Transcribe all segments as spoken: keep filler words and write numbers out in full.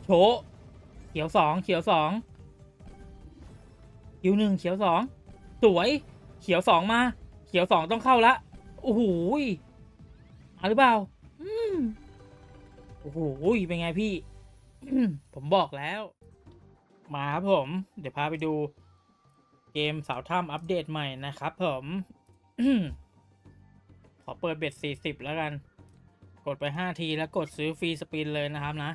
โถเขียวสองเขียวสองคิวหนึ่งเขียวสองสวยเขียวสองมาเขียวสองต้องเข้าละโอ้โหมาหรือเปล่าอืมโอ้โหเป็นไงพี่ผมบอกแล้วมาครับผมเดี๋ยวพาไปดูเกมสาวถ้ำอัปเดตใหม่นะครับผมขอเปิดเบ็ดสี่สิบแล้วกันกดไปห้าทีแล้วกดซื้อฟรีสปินเลยนะครับนะ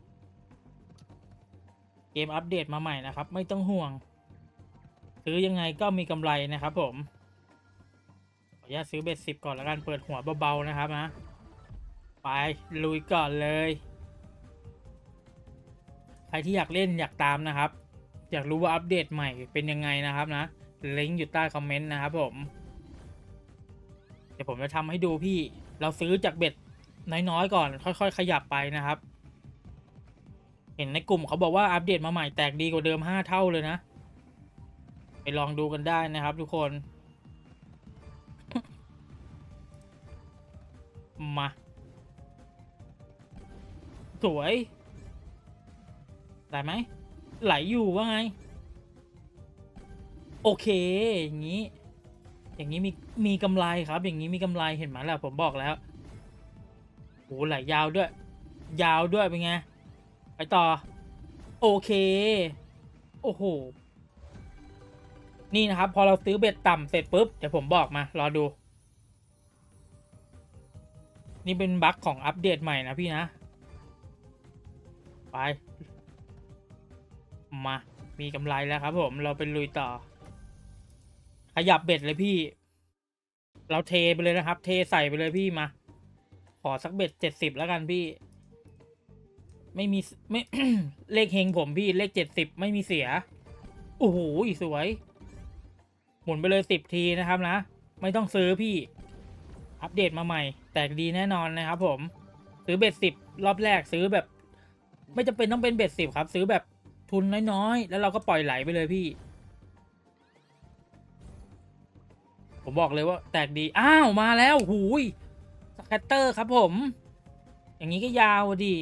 เกมอัปเดตมาใหม่นะครับไม่ต้องห่วงซื้อยังไงก็มีกำไรนะครับผมขออนุญาตซื้อเบ็ดสิบก่อนแล้วกันเปิดหัวเบาๆนะครับนะไปลุยก่อนเลยใครที่อยากเล่นอยากตามนะครับอยากรู้ว่าอัปเดตใหม่เป็นยังไงนะครับนะลิงก์อยู่ใต้คอมเมนต์นะครับผมเดี๋ยวผมจะทำให้ดูพี่เราซื้อจากเบ็ดน้อยๆก่อนค่อยๆขยับไปนะครับเห็นในกลุ่มเขาบอกว่าอัปเดตมาใหม่แตกดีกว่าเดิมห้าเท่าเลยนะไปลองดูกันได้นะครับทุกคนมาสวยได้ไหมไหลอยู่ว่าไงโอเคอย่างนี้อย่างนี้มีมีกำไรครับอย่างนี้มีกำไรเห็นไหมล่ะผมบอกแล้วโอ้ไหลยาวด้วยยาวด้วยเป็นไงไปต่อโอเคโอ้โหนี่นะครับพอเราซื้อเบ็ดต่ำเสร็จปุ๊บเดี๋ยวผมบอกมารอดูนี่เป็นบั๊กของอัปเดตใหม่นะพี่นะไปมามีกำไรแล้วครับผมเราไปลุยต่อขยับเบ็ดเลยพี่เราเทไปเลยนะครับเทใส่ไปเลยพี่มาขอสักเบ็ดเจ็ดสิบแล้วกันพี่ไม่มีไม่ เลขเฮงผมพี่เลขเจ็ดสิบไม่มีเสียโอ้โหสวยหมุนไปเลยสิบทีนะครับนะไม่ต้องซื้อพี่อัปเดตมาใหม่แตกดีแน่นอนนะครับผมซื้อเบ็ดสิบรอบแรกซื้อแบบไม่จำเป็นต้องเป็นเบ็ดสิบครับซื้อแบบทุนน้อยๆแล้วเราก็ปล่อยไหลไปเลยพี่ผมบอกเลยว่าแตกดีอ้าวมาแล้วหูยสแคตเตอร์ครับผมอย่างนี้ก็ยาวดี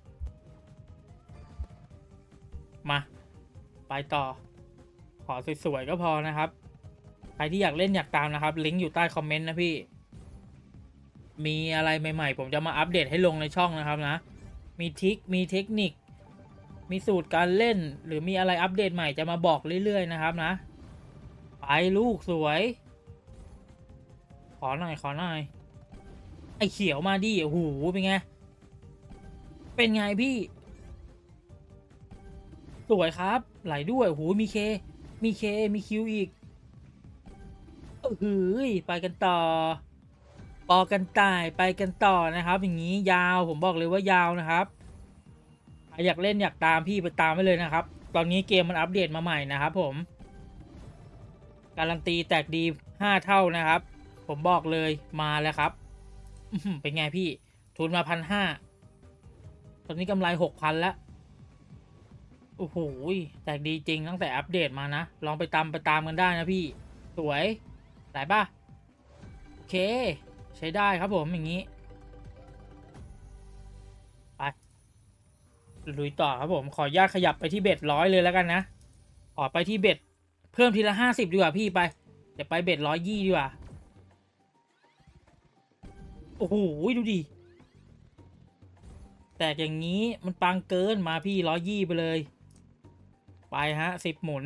มาไปต่อขอสวยๆก็พอนะครับใครที่อยากเล่นอยากตามนะครับลิงก์อยู่ใต้คอมเมนต์นะพี่มีอะไรใหม่ๆผมจะมาอัปเดตให้ลงในช่องนะครับนะมีทริคมีเทคนิคมีสูตรการเล่นหรือมีอะไรอัปเดตใหม่จะมาบอกเรื่อยๆนะครับนะไปลูกสวยขอหน่อยขอหน่อยไอเขียวมาดิโอ้โหเป็นไงเป็นไงพี่สวยครับไหลด้วยโอ้โหมีเคมีเคมีคิวอีกเออไปกันต่อปอกันต่ายไปกันต่อนะครับอย่างนี้ยาวผมบอกเลยว่ายาวนะครับอยากเล่นอยากตามพี่ไปตามไปเลยนะครับตอนนี้เกมมันอัปเดตมาใหม่นะครับผมการันตีแตกดีห้าเท่านะครับผมบอกเลยมาแล้วครับเป็นไงพี่ทุนมาพันห้าตอนนี้กำไรหกพันแล้วโอ้โหแตกดีจริงตั้งแต่อัปเดตมานะลองไปตามไปตามกันได้นะพี่สวยได้ป่ะโอเคใช้ได้ครับผมอย่างนี้ไปลุยต่อครับผมขออนุญาตขยับไปที่เบ็ดร้อยเลยแล้วกันนะขอไปที่เบ็ดเพิ่มทีละห้าสิบดีกว่าพี่ไปเดี๋ยวไปเบ็ดร้อยยี่ดีกว่าโอ้โหดูดิแต่อย่างนี้มันปังเกินมาพี่ร้อยยี่ไปเลยไปฮะสิบหมุน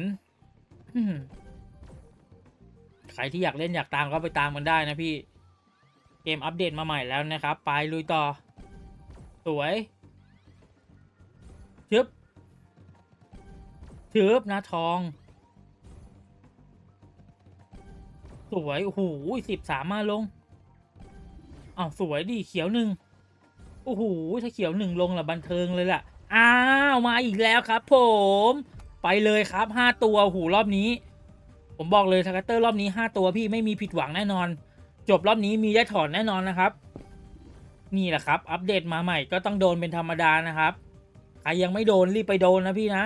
ใครที่อยากเล่นอยากตามก็ไปตามกันได้นะพี่เกมอัปเดตมาใหม่แล้วนะครับไปลุยต่อสวยชึบชึบนะทองสวยโอ้โหสิบสามมาลงอ้าวสวยดิเขียวหนึ่งโอ้โหถ้าเขียวหนึ่งลงละบันเทิงเลยล่ะอ้าวมาอีกแล้วครับผมไปเลยครับห้าตัวโอ้โหรอบนี้ผมบอกเลยสแคตเตอร์รอบนี้ห้าตัวพี่ไม่มีผิดหวังแน่นอนจบรอบนี้มีได้ถอนแน่นอนนะครับนี่แหละครับอัปเดตมาใหม่ก็ต้องโดนเป็นธรรมดานะครับใครยังไม่โดนรีบไปโดนนะพี่นะ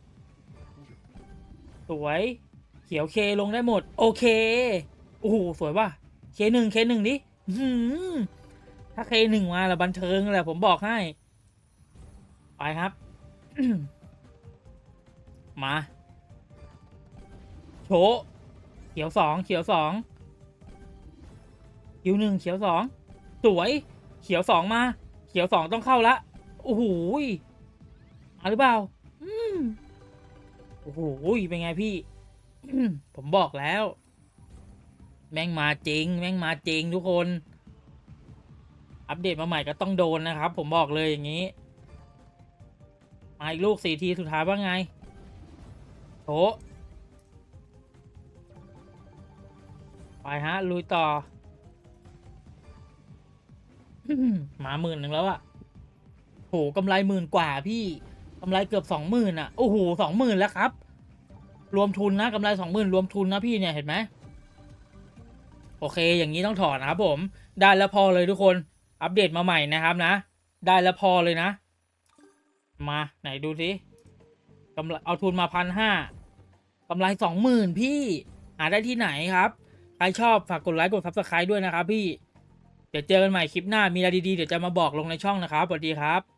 สวยเขียวเคลงได้หมดโอเคโอ้โหสวยว่ะเคหนึ่งเคหนึ่งดิถ้าเคหนึ่งมาละบันเทิงแหละผมบอกให้ไปครับมาโฉเขียวสองเขียวสองคิวหนึ่งเขียวสองสวยเขียวสองมาเขียวสองต้องเข้าละโอ้โหมาหรือเปล่าอืมโอ้โหเป็นไงพี่ ผมบอกแล้ว แม่งมาจริงแม่งมาจริงทุกคน อัปเดตมาใหม่ก็ต้องโดนนะครับ ผมบอกเลยอย่างนี้มาอีกลูกสี่ทีสุดท้ายว่าไงโถไปฮะลุยต่อ มาหมื่นหนึ่งแล้วอะโหกำไรหมื่นกว่าพี่กำไรเกือบสองหมื่นอะโอ้โหสองหมื่นแล้วครับ รวมทุนนะกำไรสองหมื่นรวมทุนนะพี่เนี่ยเห็นไหมโอเคอย่างนี้ต้องถอนนะครับผมได้แล้วพอเลยทุกคนอัปเดตมาใหม่นะครับนะได้แล้วพอเลยนะมาไหนดูสิกำไรเอาทุนมาพันห้ากำไรสองหมื่นพี่หาได้ที่ไหนครับใครชอบฝากกดไลค์กดซับสไครต์ด้วยนะครับพี่เดี๋ยวเจอกันใหม่คลิปหน้ามีอะไรดีๆเดี๋ยวจะมาบอกลงในช่องนะครับสวัสดีครับ